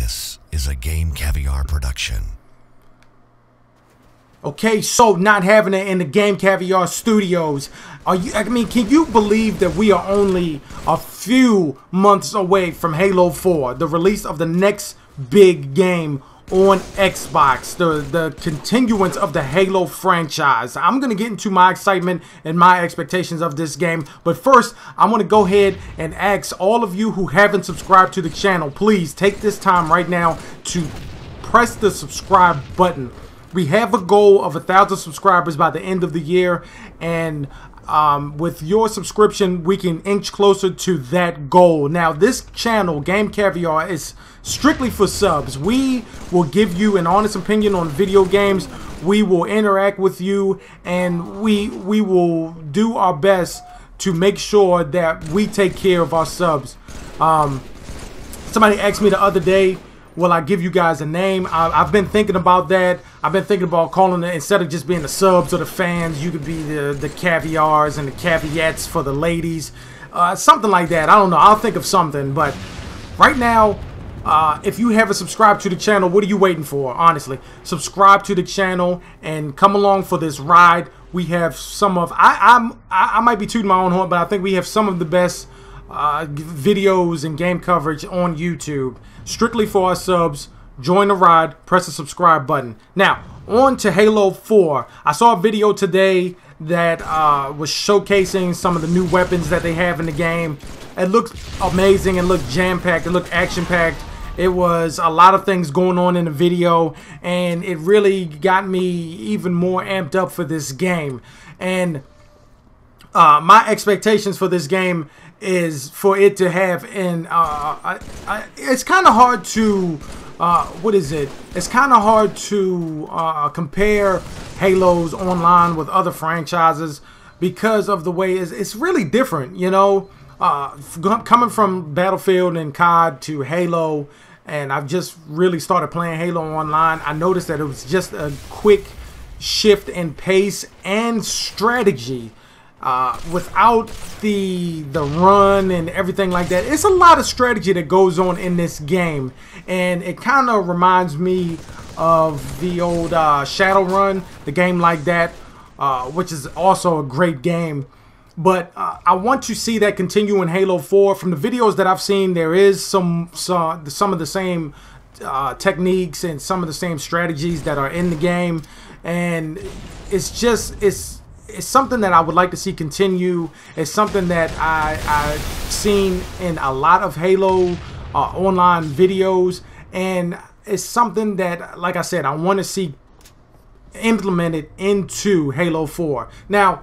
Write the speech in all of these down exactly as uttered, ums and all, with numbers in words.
This is a Game Caviar production. Okay, so not having it in the Game Caviar studios. Are you? I mean, can you believe that we are only a few months away from Halo four, the release of the next big game on Xbox, the the continuance of the Halo franchise? I'm gonna get into my excitement and my expectations of this game, but first I'm gonna go ahead and ask all of you who haven't subscribed to the channel, please take this time right now to press the subscribe button. We have a goal of a thousand subscribers by the end of the year, and um, with your subscription we can inch closer to that goal. Now this channel, Game Caviar, is strictly for subs. We will give you an honest opinion on video games. We will interact with you, and we we will do our best to make sure that we take care of our subs. Um, somebody asked me the other day, will I give you guys a name? I, I've been thinking about that. I've been thinking about calling it, instead of just being the subs or the fans, you could be the, the caviars and the caveats for the ladies. Uh, something like that. I don't know. I'll think of something. But right now, uh, if you haven't subscribed to the channel, what are you waiting for? Honestly, subscribe to the channel and come along for this ride. We have some of, I, I'm, I, I might be tooting my own horn, but I think we have some of the best uh, videos and game coverage on YouTube. Strictly for our subs. Join the ride, press the subscribe button. Now, on to Halo four. I saw a video today that uh, was showcasing some of the new weapons that they have in the game. It looked amazing, it looked jam-packed, it looked action-packed. It was a lot of things going on in the video, and it really got me even more amped up for this game. And uh, my expectations for this game is for it to have an uh, I, I, it's kind of hard to uh, what is it it's kind of hard to uh, compare Halos online with other franchises because of the way it's, it's really different, you know, uh, coming from Battlefield and C O D to Halo, and I've just really started playing Halo online. I noticed that it was just a quick shift in pace and strategy. Uh, without the the run and everything like that. It's a lot of strategy that goes on in this game, and it kind of reminds me of the old uh, Shadowrun, the game like that, uh, which is also a great game. But uh, I want to see that continue in Halo four. From the videos that I've seen, there is some some, some of the same uh, techniques and some of the same strategies that are in the game, and it's just it's It's something that I would like to see continue. It's something that I, I've seen in a lot of Halo uh, online videos, and it's something that, like I said, I want to see implemented into Halo four. Now,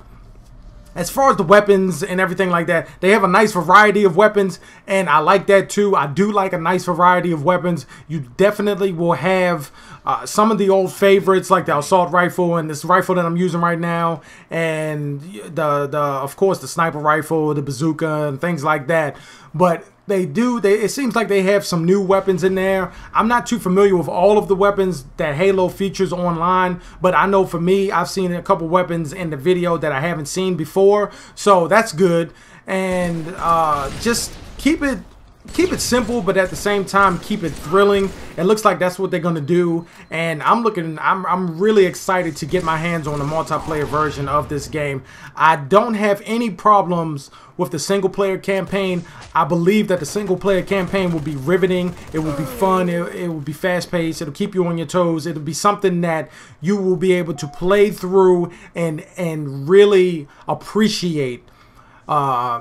as far as the weapons and everything like that, they have a nice variety of weapons, and I like that too. I do like a nice variety of weapons. You definitely will have uh, some of the old favorites, like the assault rifle and this rifle that I'm using right now, and the the of course the sniper rifle, the bazooka, and things like that. But they do, they, it seems like they have some new weapons in there. I'm not too familiar with all of the weapons that Halo features online, but I know for me, I've seen a couple weapons in the video that I haven't seen before, so that's good. And uh, just keep it keep it simple, but at the same time keep it thrilling. It looks like that's what they're gonna do, and I'm looking I'm, I'm really excited to get my hands on the multiplayer version of this game. I don't have any problems with the single player campaign. I believe that the single player campaign will be riveting. It will be fun. It, it will be fast paced. It'll keep you on your toes. It'll be something that you will be able to play through and and really appreciate. Uh,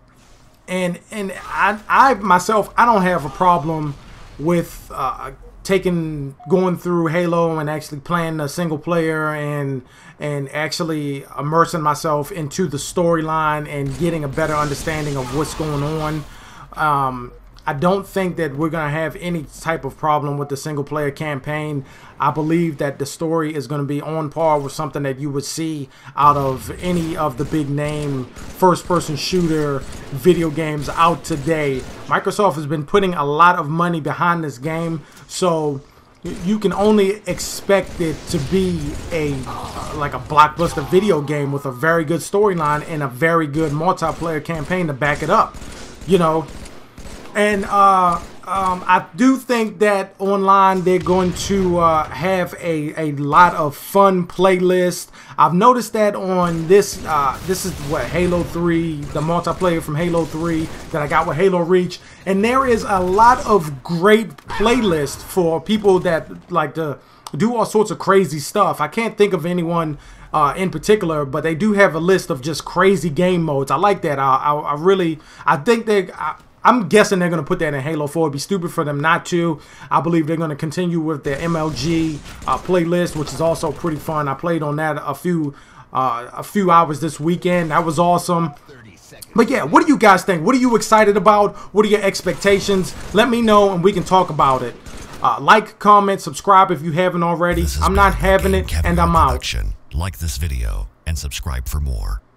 And and I, I myself, I don't have a problem with uh, taking going through Halo and actually playing a single player and and actually immersing myself into the storyline and getting a better understanding of what's going on. Um, I don't think that we're gonna have any type of problem with the single player campaign. I believe that the story is going to be on par with something that you would see out of any of the big name first person shooter video games out today. Microsoft has been putting a lot of money behind this game, so you can only expect it to be a uh, like a blockbuster video game with a very good storyline and a very good multiplayer campaign to back it up, you know. And uh Um, I do think that online they're going to uh, have a, a lot of fun playlists. I've noticed that on this, uh, this is what, Halo three, the multiplayer from Halo three that I got with Halo Reach. And there is a lot of great playlists for people that like to do all sorts of crazy stuff. I can't think of anyone uh, in particular, but they do have a list of just crazy game modes. I like that. I, I, I really, I think they... I, I'm guessing they're going to put that in Halo four. It'd be stupid for them not to. I believe they're going to continue with their M L G uh, playlist, which is also pretty fun. I played on that a few uh, a few hours this weekend. That was awesome. But yeah, what do you guys think? What are you excited about? What are your expectations? Let me know and we can talk about it. Uh, like, comment, subscribe if you haven't already. I'm not having it, and I'm out. Like this video and subscribe for more.